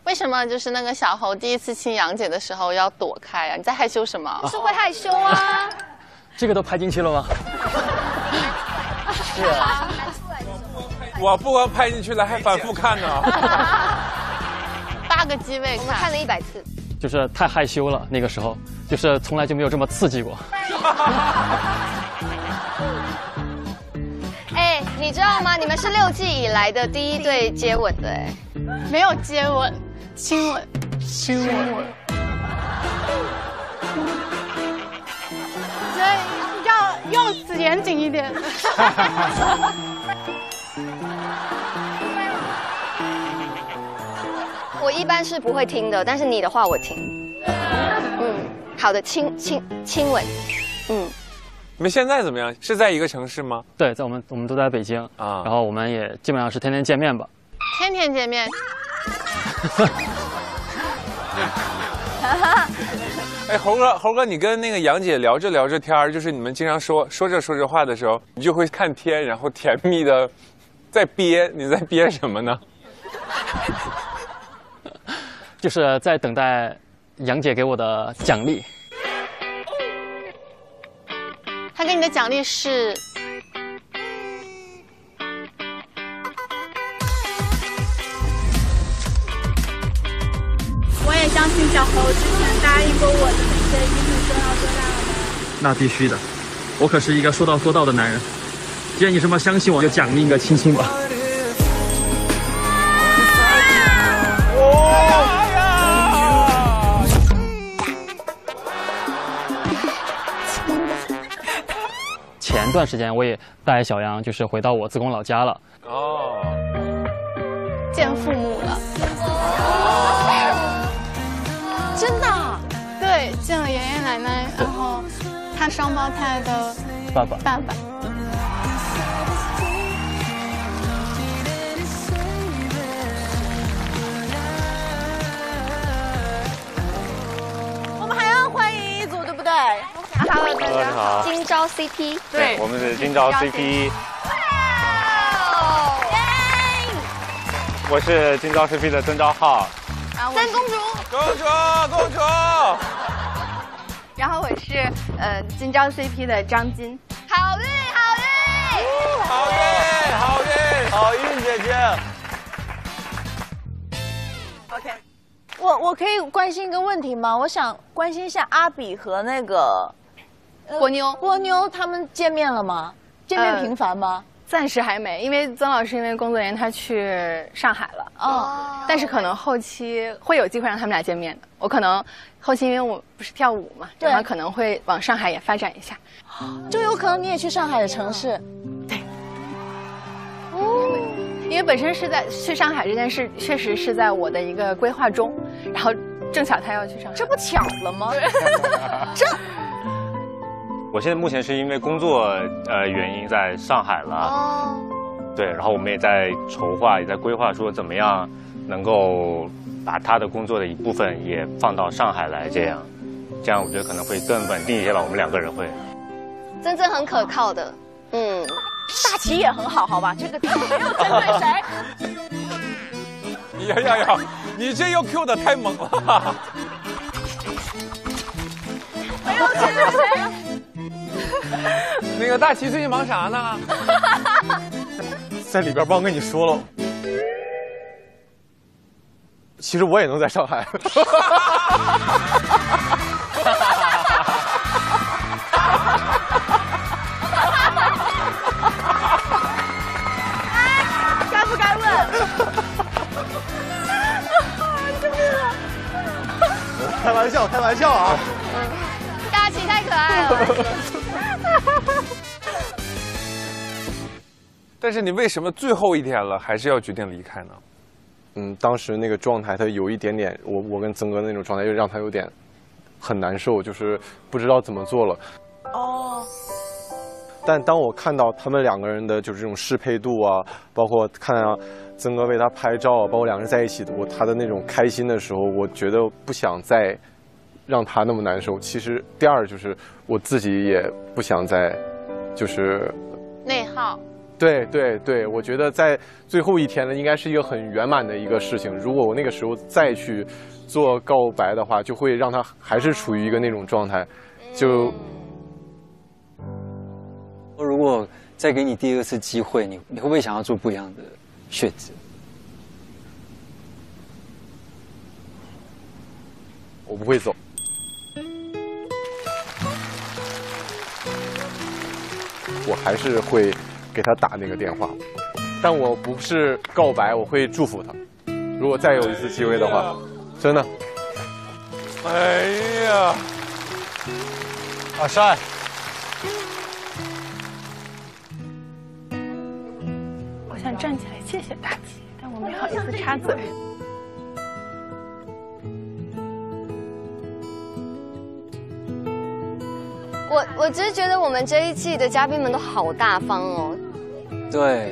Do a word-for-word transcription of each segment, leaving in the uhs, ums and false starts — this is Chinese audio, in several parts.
为什么就是那个小猴第一次亲杨姐的时候要躲开啊？你在害羞什么？ 就是会害羞啊。 这个都拍进去了吗？ 是啊。我不光拍进去了，还反复看呢。 八个机位看， 看了一百次。 就是太害羞了，那个时候就是从来就没有这么刺激过。 哎，你知道吗？你们是六季以来的第一对接吻的，哎， 没有接吻，亲吻，亲吻。 所以要用词严谨一点。 我一般是不会听的，但是你的话我听。嗯，好的，亲亲亲吻，嗯。 你们现在怎么样？是在一个城市吗？ 对，在我们我们都在北京啊，然后我们也基本上是天天见面吧。 天天见面。 哎，猴哥，猴哥，你跟那个杨姐聊着聊着天儿，就是你们经常说说着说着话的时候，你就会看天，然后甜蜜的在憋，你在憋什么呢？ 就是在等待杨姐给我的奖励。 她给你的奖励是？ 我也相信小猴之前答应过我的那些一定说到做到的。 那必须的，我可是一个说到做到的男人。既然你这么相信我，就奖励一个亲亲吧。前段时间我也带小杨就是回到我自贡老家了。哦， 见父母了。 真的？对，见了爷爷奶奶，然后他双胞胎的爸爸。 爸爸。我们还要欢迎一组，对不对？ Hello， 大家好。 今朝 C P， 对，我们是今朝 C P。我是今朝 C P 的曾昭浩。 曾公主。 公主，公主。 然后我是呃今朝 C P 的张晶。 好运，好运。 好运，好运， 好运姐姐。 OK。我我可以关心一个问题吗？我想关心一下阿比和那个。 波妞， 波妞他们见面了吗？见面频繁吗？ 呃、暂时还没，因为曾老师因为工作原因他去上海了。哦，但是可能后期会有机会让他们俩见面的。我可能后期因为我不是跳舞嘛，然后可能会往上海也发展一下， 就有可能你也去上海的城市。 对。哦，因为本身是在去上海这件事，确实是在我的一个规划中，然后正巧他要去上海， 这不巧了吗？这。 我现在目前是因为工作呃原因在上海了，哦，对，然后我们也在筹划，也在规划说怎么样能够把他的工作的一部分也放到上海来，这样，这样我觉得可能会更稳定一些吧。我们两个人会， 真正很可靠的，嗯， 大齐也很好，好吧？这个没有针对谁。 呀呀呀！你这又 Q 的太猛了。 没有针对谁。 那个大齐最近忙啥呢？ 在里边忘跟你说了，其实我也能在上海。 该不该问？救命啊！ 开玩笑，开玩笑啊！ 大齐太可爱了。 但是你为什么最后一天了还是要决定离开呢？ 嗯，当时那个状态，他有一点点，我我跟曾哥的那种状态，就让他有点很难受，就是不知道怎么做了。哦。但当我看到他们两个人的就是这种适配度啊，包括看到曾哥为他拍照啊，包括两个人在一起，我他的那种开心的时候，我觉得不想再让他那么难受。其实第二就是我自己也不想再就是内耗。 对对对，我觉得在最后一天呢，应该是一个很圆满的一个事情。如果我那个时候再去做告白的话，就会让他还是处于一个那种状态，就。 如果再给你第二次机会，你你会不会想要做不一样的选择？ 我不会走。我还是会给他打那个电话，但我不是告白，我会祝福他。如果再有一次机会的话，真的。 哎呀， 好帅！ 我想站起来谢谢大姐，但我没好意思插嘴。 我我只是觉得我们这一季的嘉宾们都好大方哦， 对，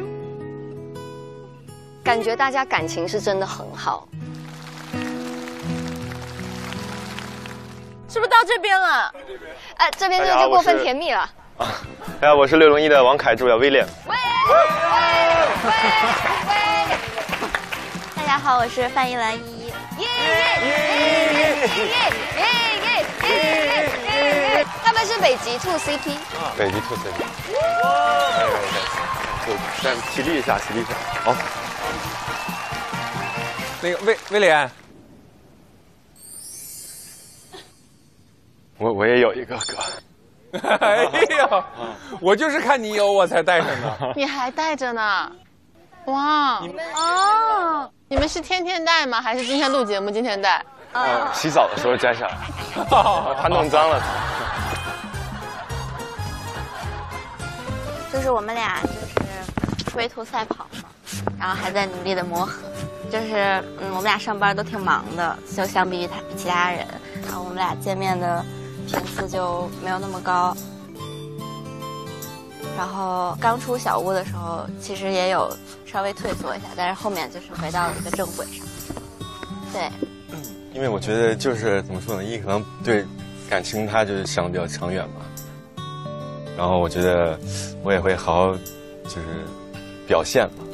感觉大家感情是真的很好。 是不是到这边了？ 哎，这边就就过分甜蜜了。 啊，大家好，我是六零一的王凯，主演威廉。 喂喂喂！ 大家好，我是范逸兰依依。 耶耶耶耶耶耶耶耶耶！他们是北极兔 C P。 北极兔 C P。就先起立一下，起立一下。好。 那个威威廉， 我我也有一个哥。 哎呀，我就是看你有我才带上的。 你还带着呢？哇！你们哦，你们是天天带吗？还是今天录节目今天带？ 呃，洗澡的时候摘下来，他弄脏了。 就是我们俩就是龟兔赛跑嘛，然后还在努力的磨合。就是嗯，我们俩上班都挺忙的，就相比于他其他人，然后我们俩见面的频次就没有那么高。然后刚出小屋的时候，其实也有稍微退缩一下，但是后面就是回到了一个正轨上。对， 因为我觉得就是怎么说呢，一可能对感情他就是想的比较长远嘛，然后我觉得我也会好好就是表现吧。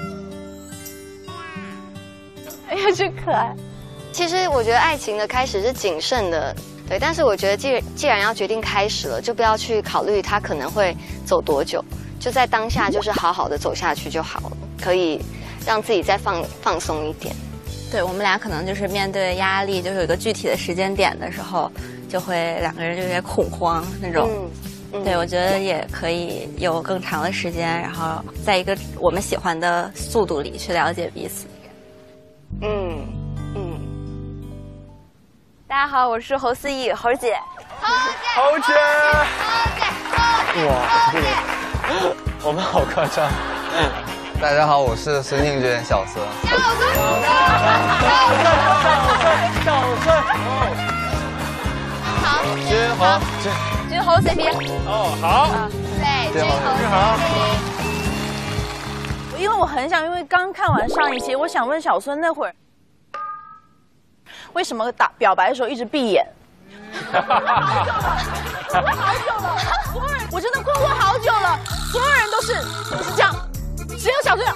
哎呀，真可爱。其实我觉得爱情的开始是谨慎的。对，但是我觉得既既然要决定开始了，就不要去考虑它可能会走多久，就在当下就是好好的走下去就好了，可以让自己再放放松一点。 对，我们俩可能就是面对压力，就是有一个具体的时间点的时候，就会两个人就有点恐慌那种。嗯，对，我觉得也可以有更长的时间，然后在一个我们喜欢的速度里去了解彼此。 嗯嗯。 大家好，我是侯思怡，猴姐。 猴姐， 猴姐， 猴姐， 哇，这个我们好夸张。 大家好，我是孙庆娟，小孙。 小孙， 小孙，小孙， 好， 君豪，君君侯 C P。 哦，好。 对，君侯 C P。因为我很想，因为刚看完上一期，我想问小孙那会儿。为什么打表白的时候一直闭眼？困惑好久了，困惑好久了，所有人我真的困惑好久了，所有人都是是这样，只有小孙，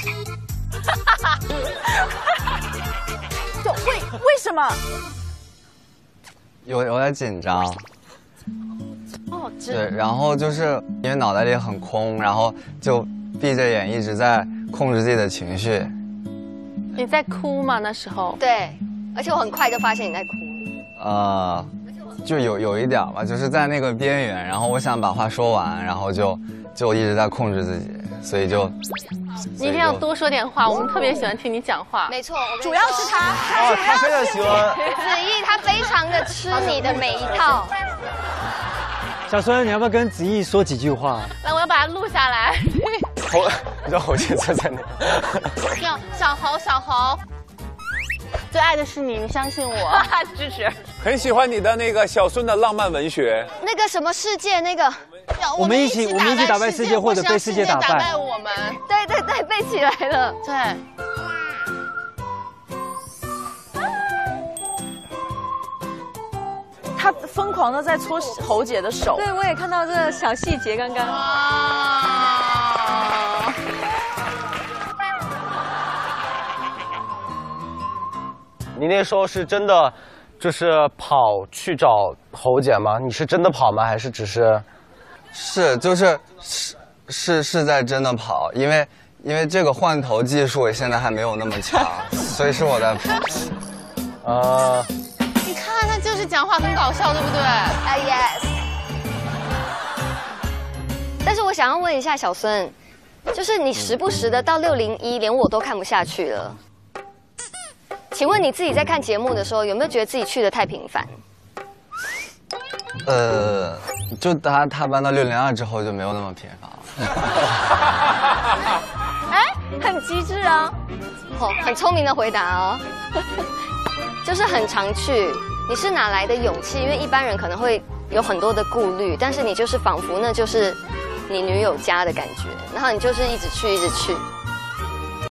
就为为什么？ 有有点紧张。 哦， 对，然后就是因为脑袋里很空，然后就闭着眼一直在控制自己的情绪。 你在哭吗？那时候？ 对。而且我很快就发现你在哭， 呃，就有有一点吧，就是在那个边缘，然后我想把话说完，然后就就一直在控制自己，所以就你一定要多说点话，我们特别喜欢听你讲话。 没错， 主要是他， 哦，他非常喜欢子毅，他非常的吃你的每一套。 小孙，你要不要跟子毅说几句话？ 来，我要把它录下来。 猴，你知道猴姐坐在哪？ 小小猴，小猴。最爱的是你，你相信我， 支持。 很喜欢你的那个小孙的浪漫文学。 那个什么世界，那个， 我们一起，我们一起打败世界，或者被世界打败。 打败我们。 对对对，背起来了。 对。 他疯狂的在搓侯姐的手。 对，我也看到这个小细节，刚刚。 哇！ 你那时候是真的，就是跑去找侯姐吗？你是真的跑吗？还是只是？ 是，就是是是是在真的跑，因为因为这个换头技术现在还没有那么强，所以是我在跑。 啊。 你看他就是讲话很搞笑，对不对？ 啊 yes。但是我想要问一下小孙，就是你时不时的到六零一，连我都看不下去了。请问你自己在看节目的时候，有没有觉得自己去的太频繁？ 呃，就他他搬到六零二之后就没有那么频繁了。 哎，很机智啊！ 哦，很聪明的回答哦。就是很常去，你是哪来的勇气？因为一般人可能会有很多的顾虑，但是你就是仿佛那就是你女友家的感觉，然后你就是一直去，一直去。